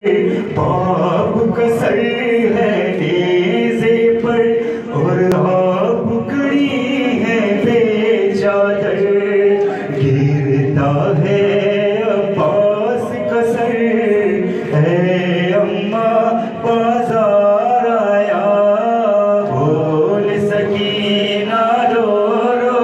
बाप का सर है नेज़े पर और आप खड़ी है बेचादर। गिरता है अब्बास का सर है अम्मा बाजार आया। बोल सकीना रो रो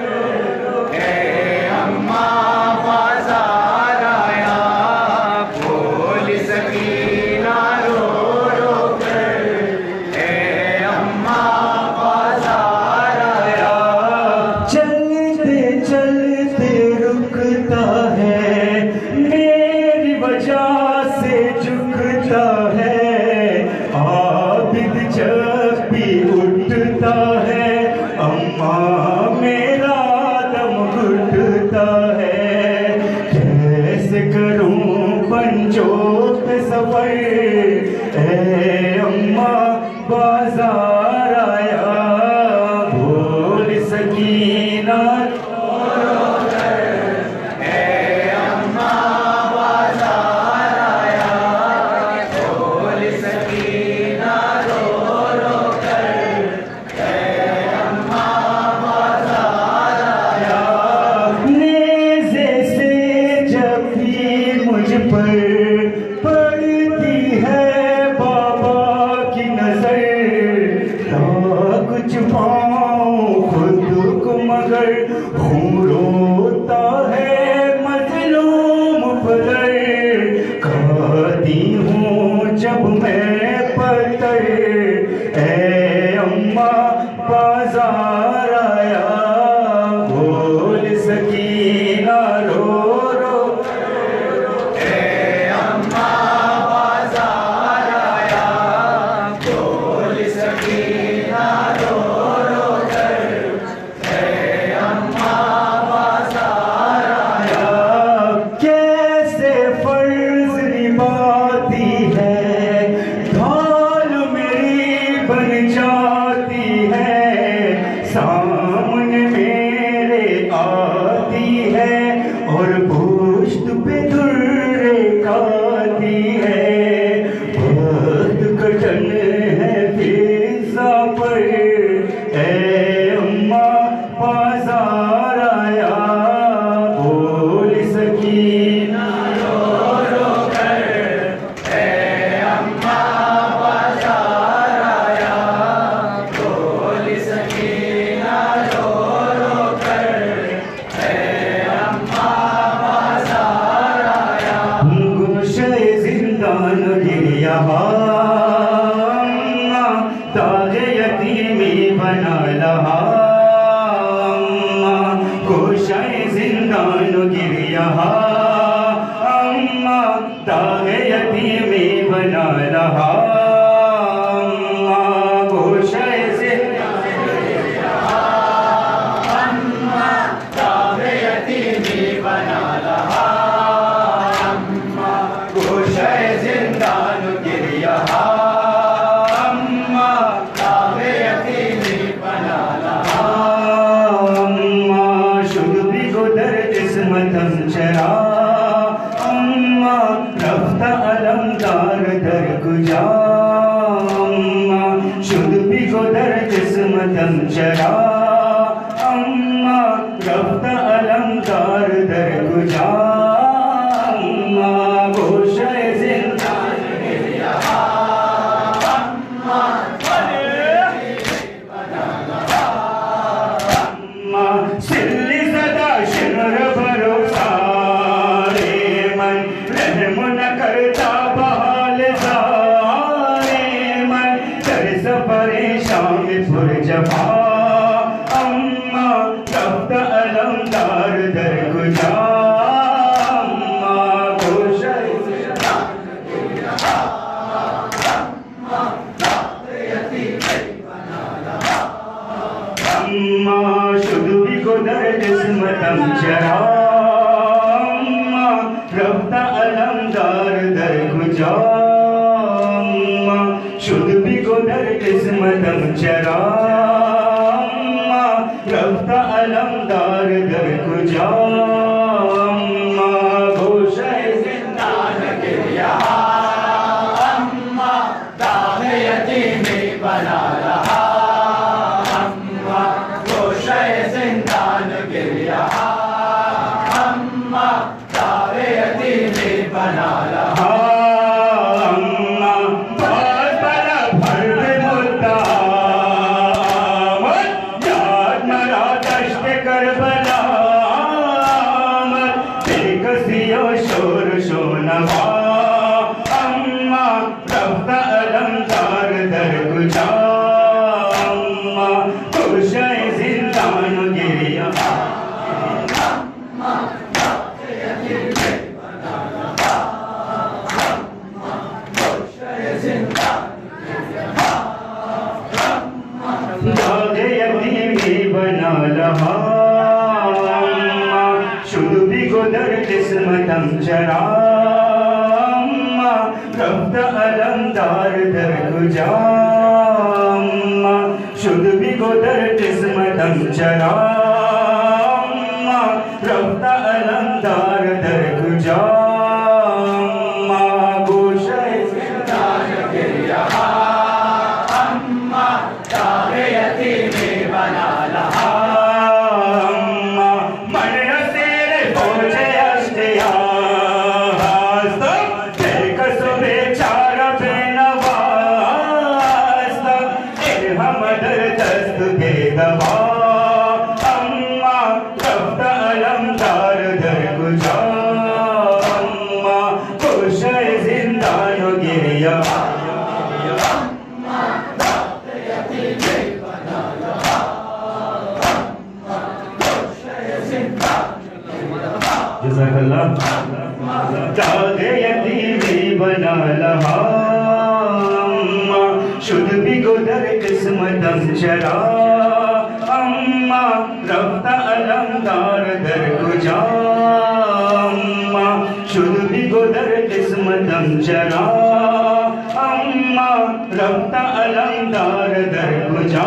है अम्मा बाजार आया। बोल सकीना रो रो कर है अम्मा बाजार आया। चलते चलते रुकता है मेरी वजह से झुकता है। आबिद जब भी उठता है अम्मा मेरा दम घुटता है। कैसे करूं पंजों पे सफर ए अम्मा बाजार आया। बोल सकीना पर पड़ती है बाबा की नजर। ना कुछ पाऊं खुद को मगर खून रोता है मजलूम पर। खाती हूँ जब मैं पत्थर ए अम्मा बाजार आया। बोल सकीना रो रो जाती है सामने मेरे आती है और पुश्त पे दुर्रे खाती है। बहुत कठिन है फिजा पर ए अम्मा बाजार आया। बोल सकीना रो रो कर ए अम्मा बाजार आया। बोल सकीना रो रो कर ए अम्मा बाजार आया। गुशे जिंदान गिरिया अम्मा ताजे यतीमी बना लहा। अम्मा गुशे जिंदान गिरिया अम्मा ताजे यतीमी बना लहा। चरा अम्मा रफ्ता अलमदार दर गुजा। अम्मा शुद्ध भी गोदर जिस्मतम चरा अम्मा रफ्ता अलमदार दर गुजा। अम्मा गोशे जिंदान गिरिया अम्मा अम्मा सिल्ली सदा शिमर भरोसा करता बहाल सारे मन तरस परेशान पुरजफा। अम्मा तख्त अलमदार दर गुजा। अम्मा गोशे अम्मा शुद्ध भी गोदर जिस्मतम चरा। अम्मा रफ्ता अलमदार दर गुजा। अम्मा शुद्ध भी गोदर जिस्मतम चरा। अम्मा रफ्ता अलमदार दर गुजा। अम्मा गोशे जिंदान गिरिया चरा रफ्त अलमदार दर गुजा शुद्ध भी गोदर किस्मतम चरा रफ्त अलमदार दर गुजा बना लहा शुद्ध भी गोदर किस्मतम चरा अम्मा रफ्त अलमदार दर गुजा शुद्ध भी गोदर किस्मतम चरा अम्मा रफ्त अलमदार दर गुजा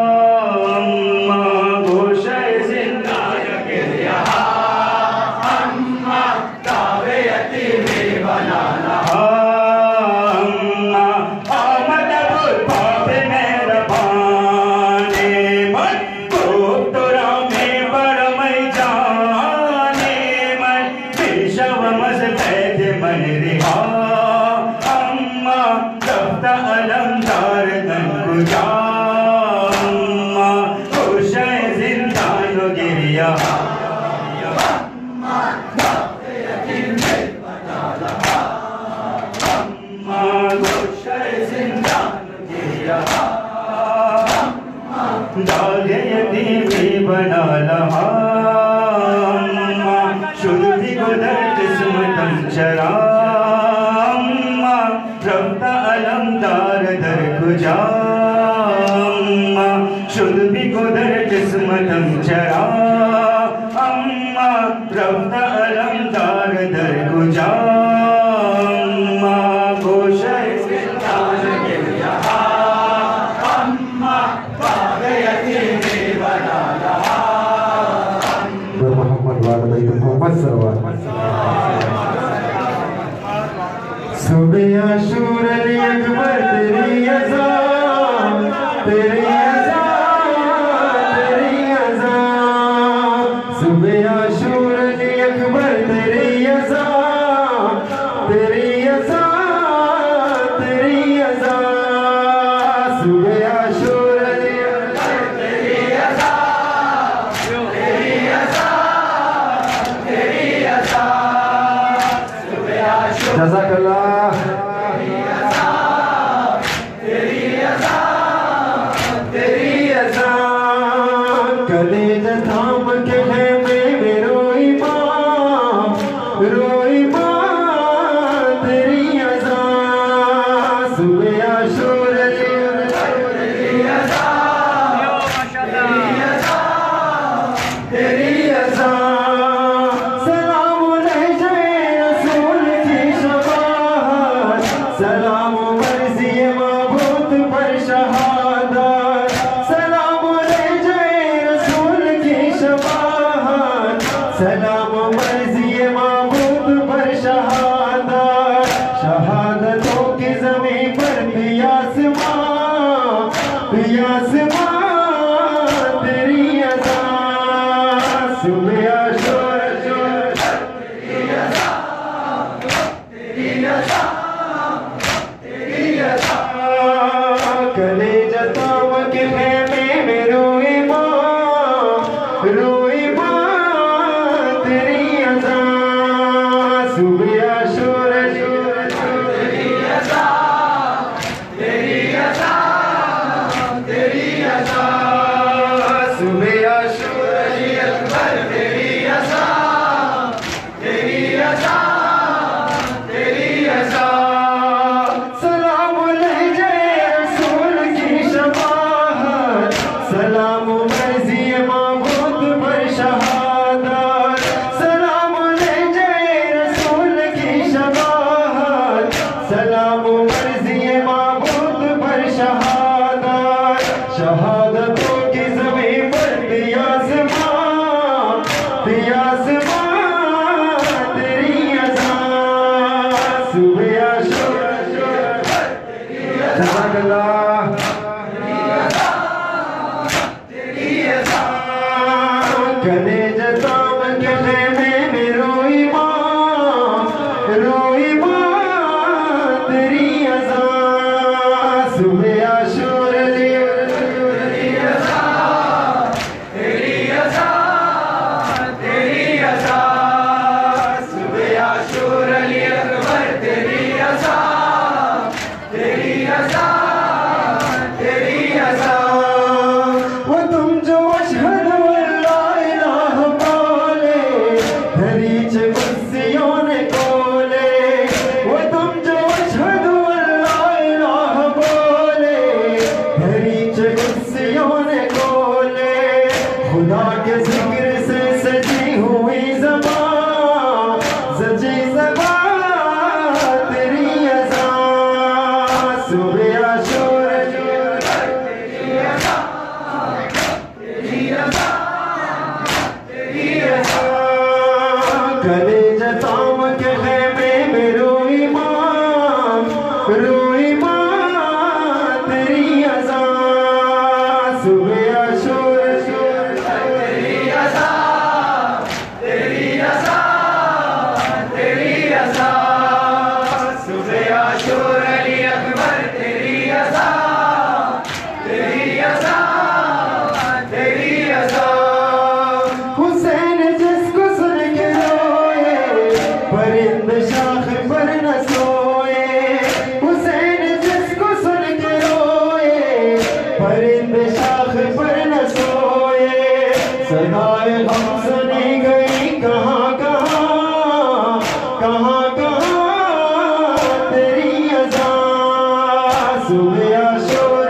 बना लहा शुद्ध भी गोदर किस्मतम चरा रफ्त अलमदार दर गुजा शुद्ध भी गोदर किस्मतम चरा रफ्त अलमदार दर गुजा सुबह आशूर अकबर तेरी अज़ा तेरी अज़ा तेरी अज़ा सुबह आशूर अकबर तेरी अज़ा तेरी अज़ा तेरी अज़ा सुबह आशूर तेरी अज़ा तेरी अज़ा तेरी अज़ा जज़ाकल्लाह सलाम मर्ज़ी माबूद पर शहादत शहादतों की ज़मीन पर पियासमां तेरी अज़ा सुबह आशूर तेरी अज़ा तेरी अज़ा सलाम मर्जी माबूद पर शहादत, शहादतों की ज़मीं पर दिया आसमां, दिया आसमां तेरी अज़ां, सुबह आशूरा जज़ाकल्लाह कने जताम के खेमे में रोई माँ तेरी अज़ां, सुबह आशूर तेरी अज़ां, सुबह आशूर अली अकबर तेरी अज़ां, तेरी अज़ां वो तुम जो अशहदु अल्ला इलाहा बोले, दरीच कुर्सियों ने खोले, वो तुम जो अशहदु अल्ला इलाहा बोले, दरीच कुर्सियों ने खोले, खुदा के जिक्र से सजी हुई ज़बां, सजी ज़बां तेरी अज़ां, सुबह आशूर कले जताम के खेमे में रोई माँ तेरी अज़ां, सुबह आशूर तेरी अज़ां, सुबह आशूर अली अकबर तेरी अज़ां, तेरी अज़ां हुसैन जिसको सुन के रोए, परिंद शाख पर न सोए, हुसैन जिसको सुन के रोए, परिंद शाख पर न सोए, सदाए हम सुनी गई कहाँ तेरी अज़ां, सुबह आशूर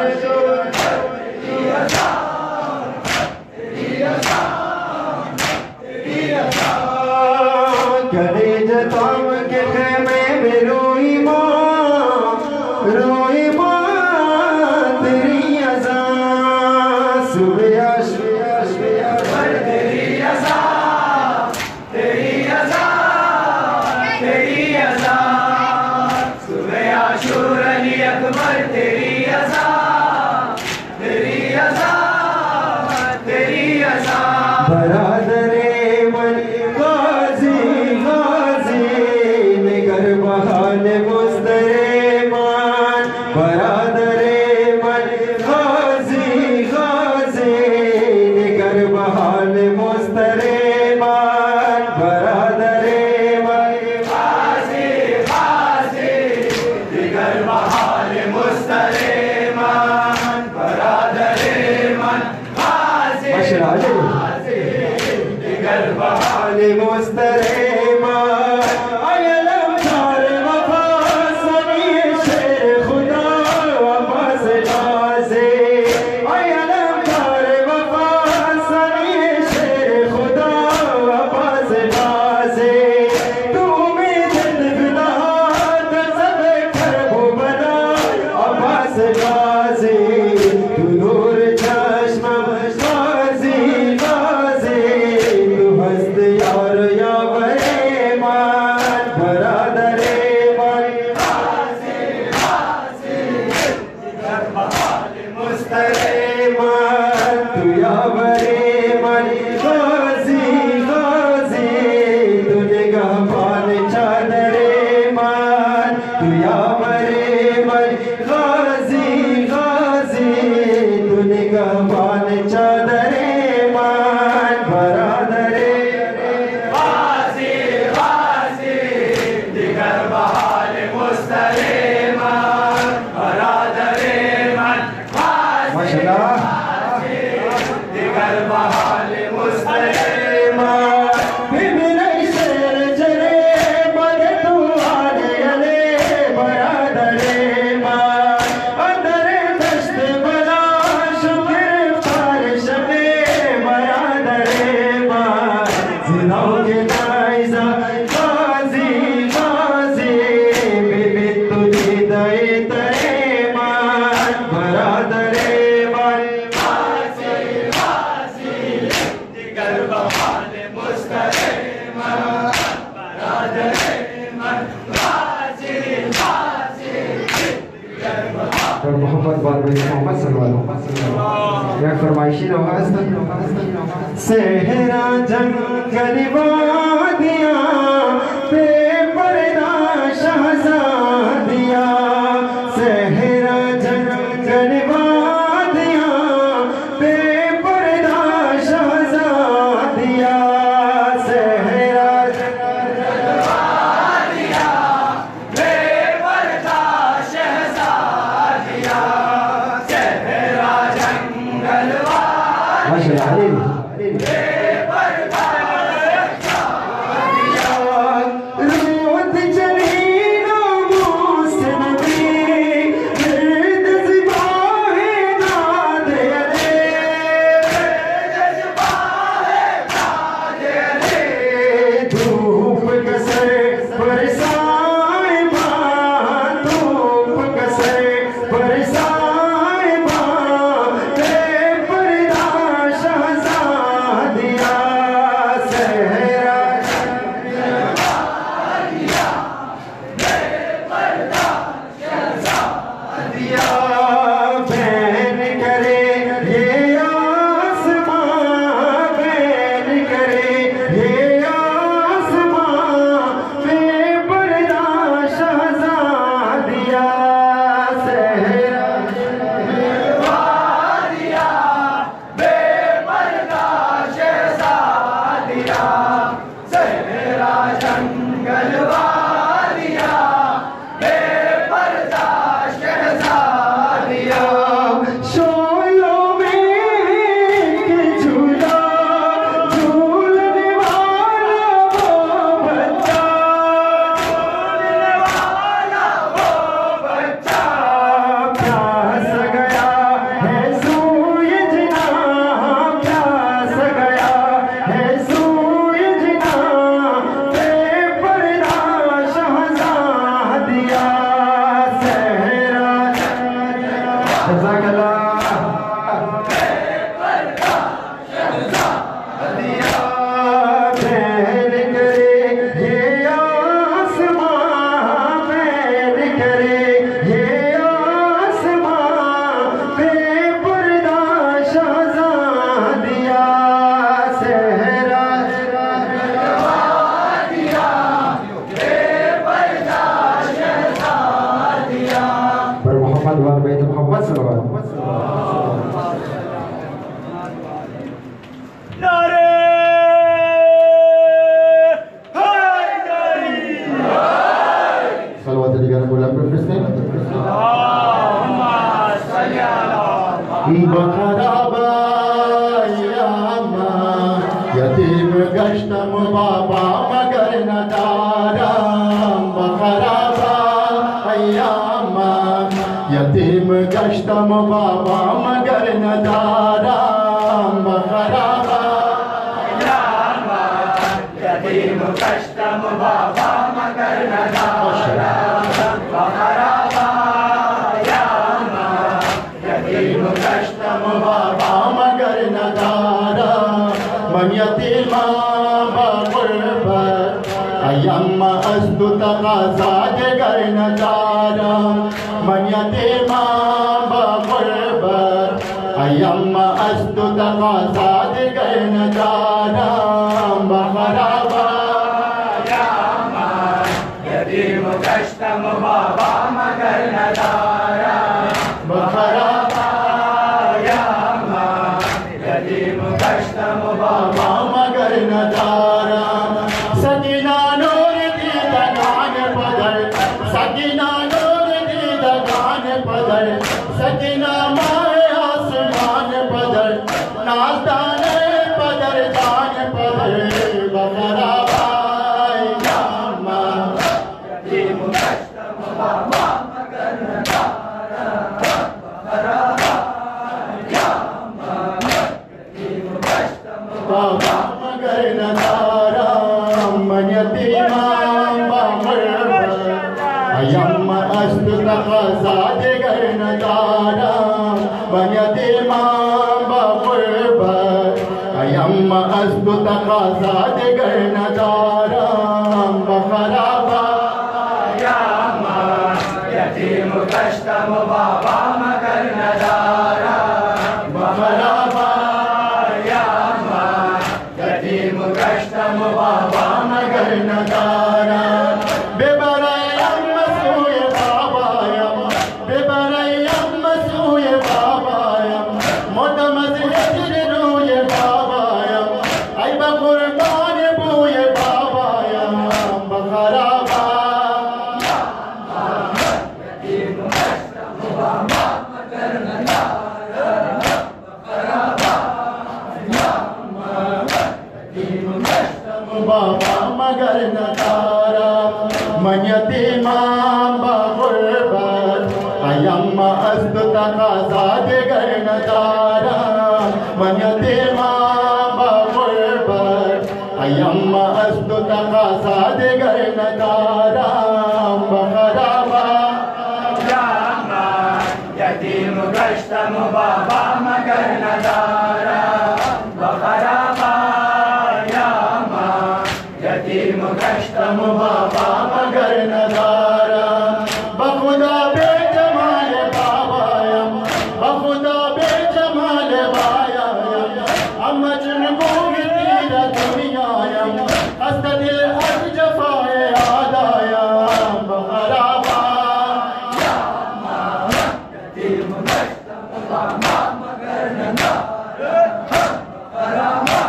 करे जताम के खेमे में रोई माँ तेरी अज़ां, सुबह आशूर तेरी अज़ां, सुबह आशूर अली अकबर तेरी अज़ां, तेरी अज़ां बरादरे मन गाज़ी निगर बहाल मुस्तरेमान, बरादरे मन गाज़ी निगर बहाल मुस्तरेमान, बरादरे मन गाज़ी निगर बहाल मुस्तरेमान, बरादरे मन दिगर बहाल मुस्तरेमान, अयलम थार वफा सनी शेर खुदा वापस नाज़े, अयलम थार वफा सनी शेर खुदा वापस नाज़े, तू उम्मीद बिना सब खरबो बना वापस नाज़े, तू नूर चश्म मोहम्मद बारबी मोहम्मद सल्लल्लाहु या फरमाइशी नवाज सहरा जंगल वादियां बेपर्दा शहजादियां सहरा जंगल वादियां बेपर्दा शहजादियां सहरा यतीम गश्तम बाबा मगर नदारा बखराबा अय्यामा यतीम गश्तम बाबा मगर नदारा बखराबा अय्यामा यतीम गश्तम बाबा मगर नदारा बखराबा अय्यामा यतीम गश्तम बाबा मगर नदारा मन यतीमा बग़ुरबत अय्यामा अस्तु तक़ाज़ा दिगर नदारा मन यतीमा बग़ुरबत अय्यामा अस्तु तक़ाज़ा दिगर नदारा बखराबा अय्यामा यतीम गश्तम बाबा मगर नदारा बखराबा अय्यामा यतीम गश्तम बाबा मगर नदारा सकीना नूर दी दगान पदर सकीना नूर दी दगान पदर सकीना माए आसमान पदर नाज़दान पदर दान पदर बखराबा अय्यामा यतीम गश्तम बाबा मगर नदारा बखराबा अय्यामा यतीम गश्तम बाबा मगर नदारा मन यतीमा बग़ुरबत अय्यामा अस्तु तक़ाज़ा दिगर नदारा मन यतीमा बग़ुरबत अय्यामा अस्तु तक़ाज़ा दिगर नदारा बखराबा अय्यामा यतीम गश्तम बाबा अयम्मा अस्तु तकाज़ा दिगर नदारा मन्यते माँ बगुरबत अयम्मा अस्तु तकाज़ा दिगर नदारा बखराबा यामा यतीम कष्टम बाबा मगर नदारा बखराबा यामा यतीम कष्टम बाबा मगर नदारा बखुदा बेजमाल बाबायम बखुदा बेजमाल बायायम अमजन गोवितीर दुनियायम अस्तदिल अजफाए आदायम बखराबा यामा यतीम कष्टम बाबा मगर नदारा बखराबा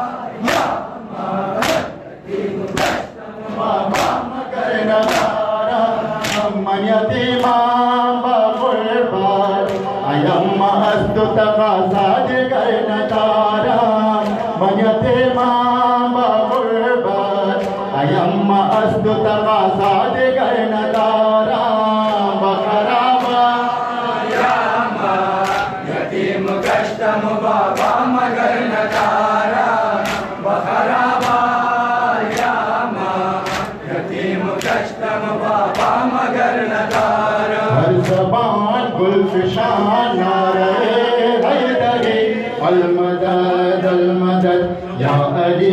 यामा यतीम कष्टम बाबा मगर नदारा मन्यते माँ बगुरबत अयम्मा अस्तु तकाज़ा दिगर नदारा मन्यते माँ बगुरबत अयम्मा अस्तु तकाज़ा दिगर नदारा बखराबा यामा यतीम कष्टम बाबा मगर नदारा बखराबा यामा यतीम कष्टम बाबा मगर नदारा हर ज़बान गुलफिशान नारे हैदरी अलमदद अलमदद या अली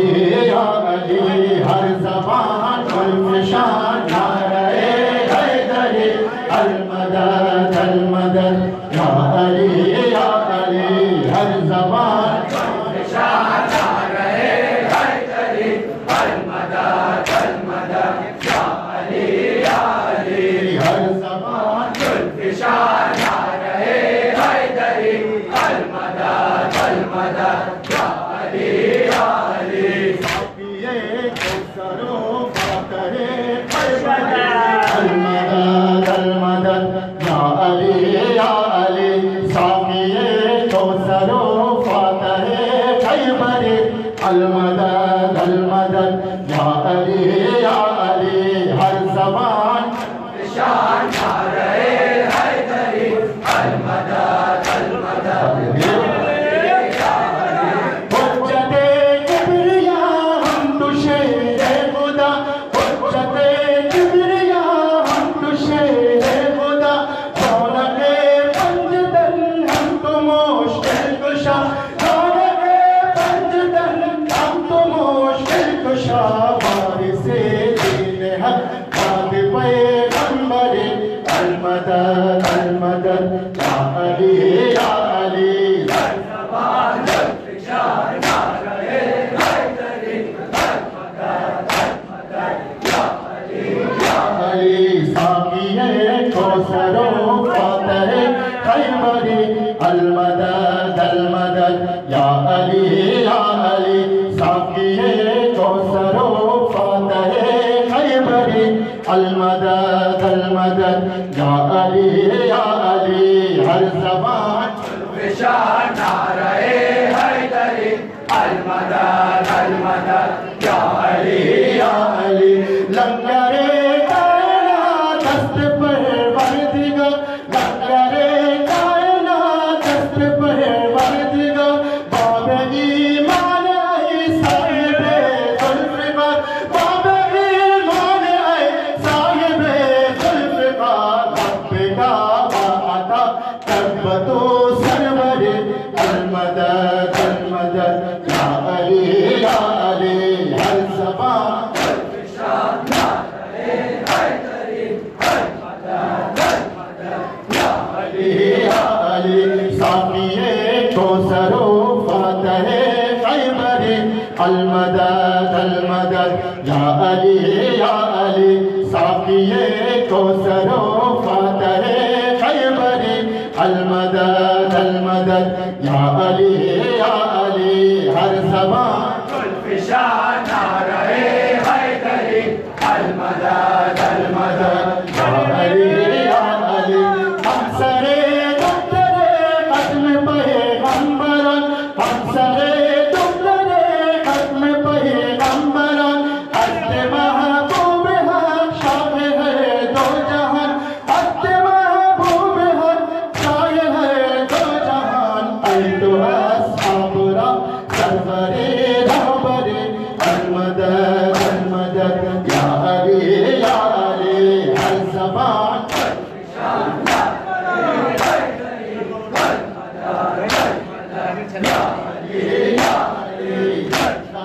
हर ज़बान गुलफिशान नारे हैदरी अलमदद अलमदद या अली हर ज़बान गुलफिशान नारे हैदरी अलमदद अलमदद या अली हर ज़बान गुलफिशान नारे हैदरी अलमदद अलमदद या अली ये कौसरो फातहे अलमदद अलमदद या अली साक़िए कौसरो फातहे खैबरे अलमदद अलमदद या अली हर ज़बान गुलफिशान नारे हैदरी अलमदद अलमदद हुज्जते किबरिया हम तो शेरे खुदा हुज्जते किबरिया हम तो शेरे खुदा दौलते पंजतन हम तो मुश्किल कुशा दौलते पंजतन हम तो मुश्किल कुशा वारिसे दीन हक बाद पैगंबरे अलमदद अलमदद या अली ज़बान गुलफिशान नारे हैदरी अलमदद अलमदद या अली साक़िए कौसरो फातहे खैबरी अलमदद अलमदद या अली साक़िए कौसरो फातहे खैबरी अलमदद अलमदद या अली हर ज़बान गुलफिशान नारे हैदरी अलमदद अलमदद या अली लंगरे कायनात दस्त पर वर्दिगा लंगरे कायनात दस्त पर वर्दिगा बाबे ईमान आई साहिबे ज़ुल्फ़िकार बाबे ईमान आई साहिबे ज़ुल्फ़िकार रब्बिका अता तब्बतो सरवरे अलमदद अलमदद या अली हर ज़बान गुलफिशान नारे हैदरी अलमदद अलमदद या अली साक़िए कौसरो फातहे खैबरी अलमदद अलमदद या अली साक़िए कौसरो फातहे खैबरी अलमदद अलमदद या अली हर ज़बान गुलफिशान नारे हैदरी अलमदद अलमदद या अली हम सरे दुक्तरे ख़त्म पैगंबरन हम सरे दुक्तरे ख़त्म पैगंबरन हज़रत महबूब हक शाह है दो जहान हज़रत महबूब हक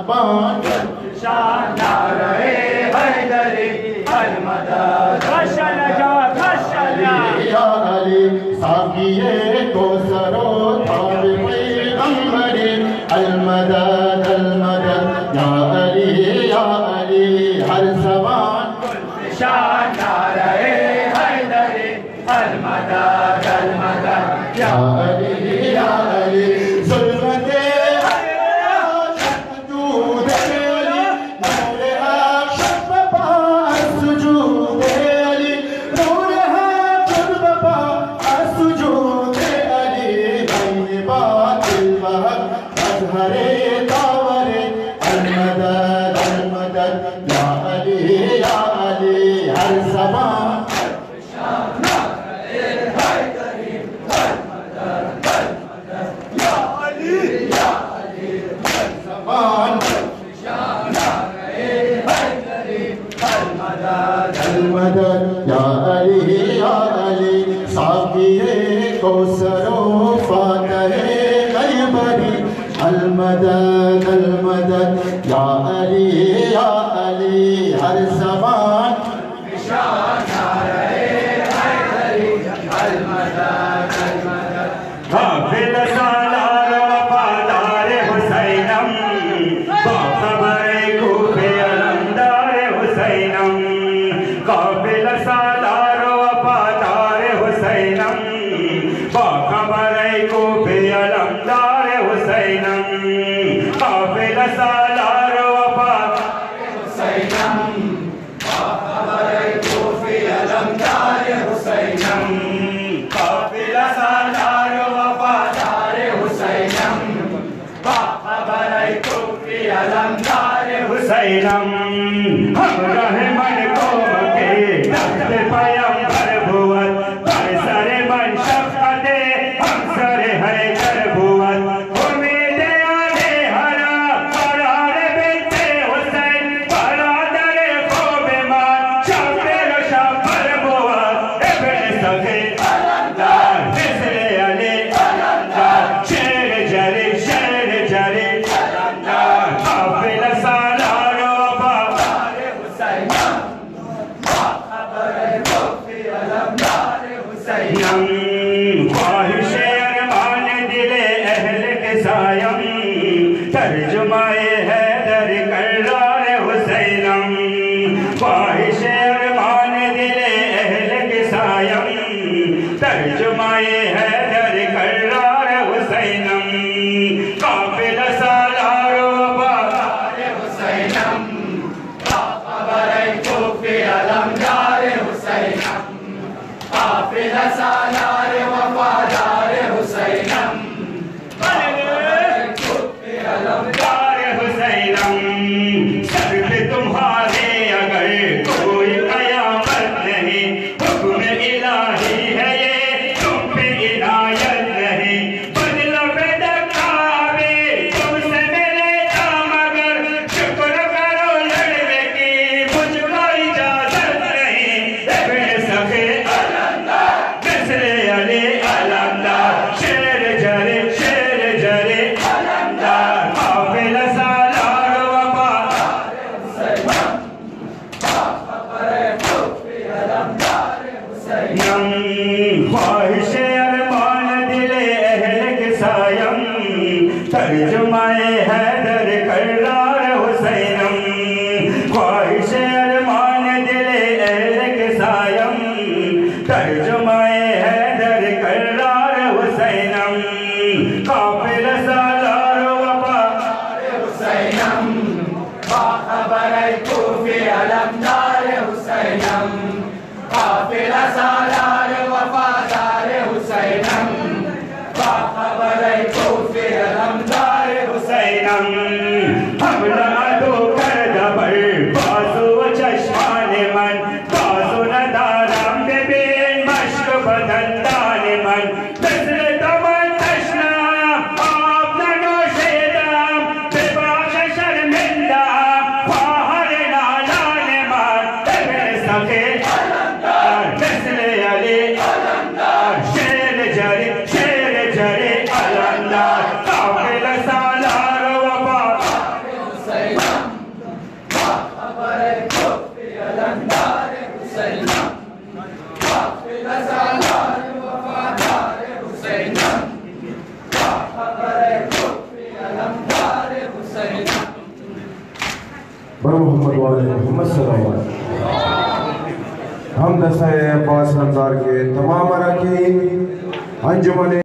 ज़बान नारे हैदरी अलमदद या अली साकिए कौसरो ताबे पैगंबरी अलमदद अलमदद या अली हर ज़बान नारे हैदरी अलमदद अलमदद या अली ज़ुल्मते या अली साकिए कौसरो फातहे गैबरी अलमदद अलमदद या अली हर ज़बान हाफिज़ सालार वफ़ादार हुसैनम बाखबर कूफे अलमदार हुसैनम काफिल सालार वफ़ादार हुसैनम बाखबर कूफे अलमदार हुसैनम काफिल सालार वफ़ादार हुसैनम बाखबर कूफे अलमदार हुसैनम काफिल सालार वफ़ादार हुसैनम बाखबर कूफे अलमदार हुसैनम हम रहमन कौम के तख्त पैगंबर भुवन पर सरे मन शफ़क़ते हम सरे हैदर भुवन उम्मीद आने हरा करार बिनते हुसैन बरादर ख़ूब मान शफ़ीर शफ़र भुवन इब्न सग़ी अलमदार मिस्र अली अलमदार शेर जरी अलमदार काफिल सालार वफ़ादार हुसैनम बाखबर कूफे अलमदार हुसैनम ख्वाहिश अरमान दिले अहल के सायम तर्जुमाए हैदर करार हुसैनम ख्वाहिश अरमान दिले अहल के सायम तर्जुमाए हैदर करार हुसैनम काफिल सालार वफ़ादार हुसैनम बाखबर कूफे अलमदार हुसैनम काफिल सालार वफ़ादार हुसैनम बाखबर कूफे अलमदार हुसैनम सर पे तुम्हारे अगर कोई कयामत नहीं हुक्म इलाही है ये तुम पे इनायत नहीं बदला बेदकावे तुमसे मिलेगा मगर शुक्र करो लड़ने की मुझको इजाजत नहीं इब्न सग़ी अलमदार मिस्र अली अलमदार शेर जरे अलमदार काफिल सालार वफ़ादार हुसैनम बाखबर कूफे अलमदार हुसैनम ख्वाहिश अरमान दिले अहल के सायम तर्जुमाए हैदर करार हुसैनम ख्वाहिश अरमान दिले अहल के सायम तर्जुमाए हैदर करार हुसैनम काफिल सालार वफ़ादार हुसैनम बाखबर कूफे अलमदार हुसैनम काफिल सालार वफ़ादार हुसैनम बाखबर कूफे अलमदार हुसैनम हमला दो कर दबर बाजू चश्मान मन बाजू नदारम बेबेन मश्क बदंदान मन बिस्र तमन तशना आप ननोशेदम बेबाश शर्मिंदा ख्वाहर नालान मन इब्न सग़ी अलमदार मिस्र अली अलमदार शेर जरी अलमदार काफिल सालार वफ़ादार मोहम्मद वाले मोहम्मद सल्लल्लाहु अलैहि वसल्लम। हम दस्ता-ए-अब्बास रमज़ान के तमाम अरकान अंजुमन